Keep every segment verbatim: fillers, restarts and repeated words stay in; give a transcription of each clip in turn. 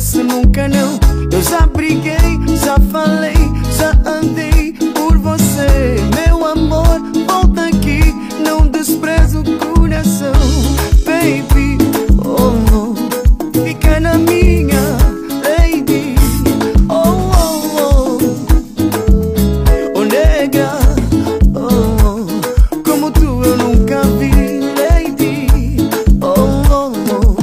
esse nunca não. Eu já briguei, já falei, já andei por você. Meu amor, volta aqui, não desprezo o coração. Baby, oh, oh, fica na minha, lady. Oh, oh, oh, oh nega, oh, oh, como tu eu nunca vi, lady. Oh, oh, oh.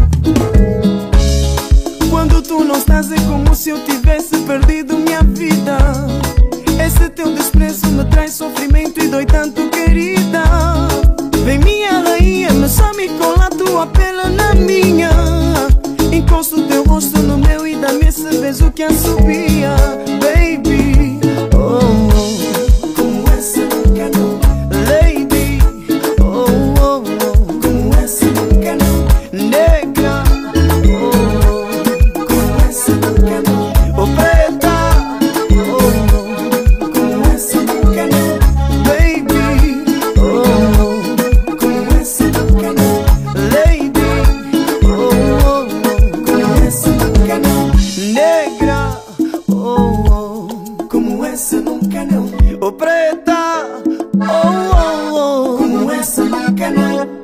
Quando tu não estás é como se eu tivesse perdido minha vida. Esse teu desprezo me traz sofrimento e dói tanto, querida. Vem minha rainha, me chame com a tua pele na minha. Encosto o teu rosto no meu e dá-me esse beijo que assobia. Baby, oh, oh, como essa nunca não. Lady, oh, oh, oh, como essa nunca não. Negra, oh, oh, como essa nunca não. Oh, preta, oh, oh, como essa nunca não. Baby, oh, oh, como essa nunca não. Lady, oh, oh, oh, como essa nunca não. Negra, oh, oh, como essa nunca não. Oh, preta, oh, oh, oh, como essa nunca não.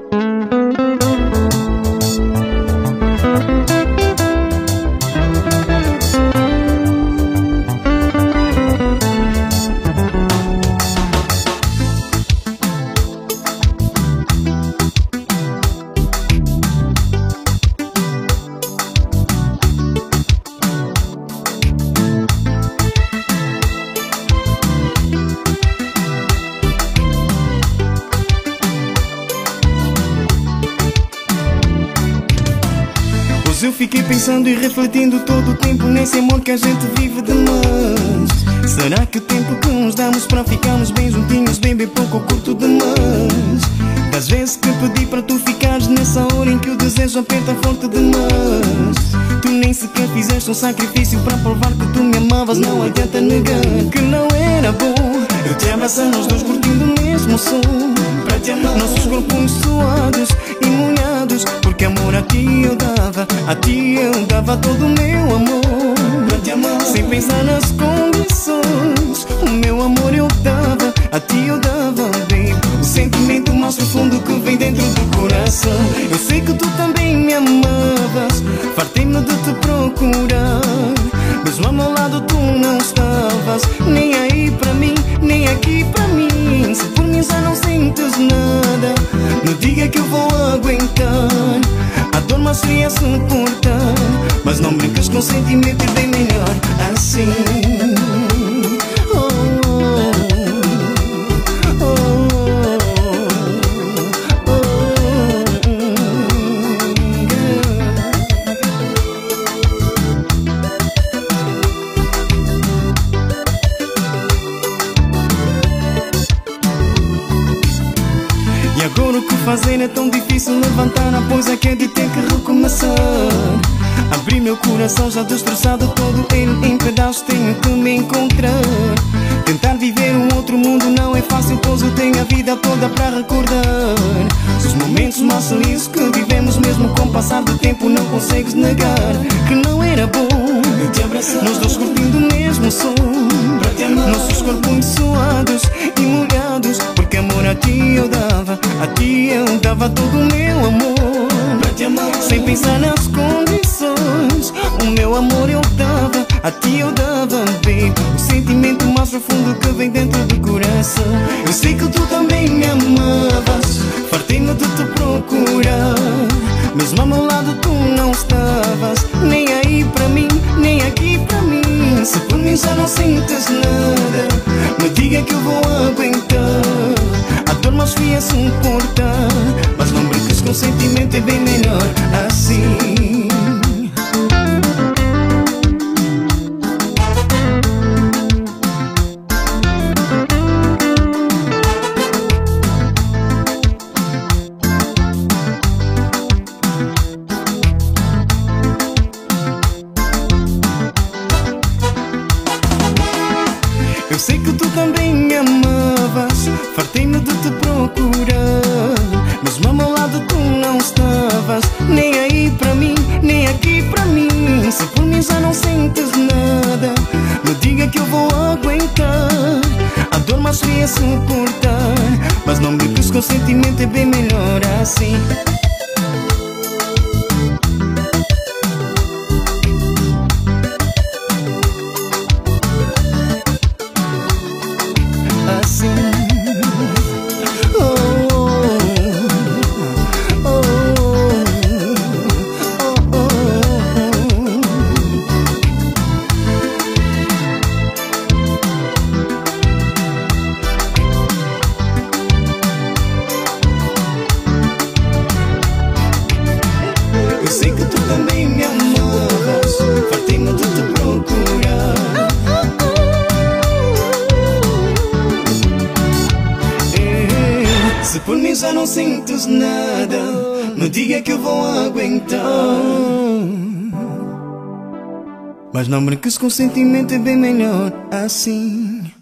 Hoje eu fiquei pensando e refletindo todo o tempo nesse amor que a gente vive demais. Será que o tempo que nos damos para ficarmos bem juntinhos, bem, bem pouco curto demais? Das vezes que pedi para tu ficares nessa hora em que o desejo aperta forte demais. Tu nem sequer fizeste um sacrifício para provar que tu me amavas. Não adianta negar que não era bom eu te abraçar, nós dois curtindo o mesmo som. Para te amar, nossos corpos suados e molhados, porque amor a ti eu dava, a ti eu dava todo o meu amor. Para te amar, sem pensar nas condições, o meu amor eu dava, a ti eu dava, baby. O sentimento mais profundo que vem dentro do coração. Eu sei que tu também me amavas, fartei-me de te procurar. Mesmo ao meu lado tu não estavas, nem aí para mim, nem aqui para mim. Se por mim já não sentes nada, não diga que eu vou aguentar. A dor mais fria suportar, mas não brincas com sentimento e bem melhor assim. Agora o que fazer é tão difícil levantar, após é que é de ter que recomeçar. Abri meu coração já destroçado, todo ele em pedaços, tenho que me encontrar. Tentar viver um outro mundo não é fácil, pois eu tenho a vida toda para recordar. Os momentos mais felizes que vivemos, mesmo com o passar do tempo, não consegues negar que não era bom eu te abraçar, nós dois curtindo o mesmo som. Para te amar, nossos corpos suados e molhados, porque amor a ti eu dava, a ti eu dava todo o meu amor. Para te amar, sem pensar nas condições, o meu amor eu dava, a ti eu dava, baby. O sentimento mais profundo que vem dentro do coração. Eu sei que tu também me amavas, fartei-me de te procurar. Mesmo ao meu lado tu não estavas, nem aí para mim, nem aqui para mim. Se por mim já não sentes nada, me diga que eu vou aguentar. A dor mais fria suportar, mas não brinques com sentimento, é bem melhor assim. Eu sei que tu também me amavas, fartei-me de te procurar. Mesmo ao meu lado tu não estavas, nem aí para mim, nem aqui para mim. Se mais seria suportar. Mas não brinques com o sentimento, é bem melhor assim. Eu sei que tu também me amas, fartei-me de te procurar. É, se por mim já não sentes nada, não diga que eu vou aguentar. Mas não brinques com o sentimento, é bem melhor assim.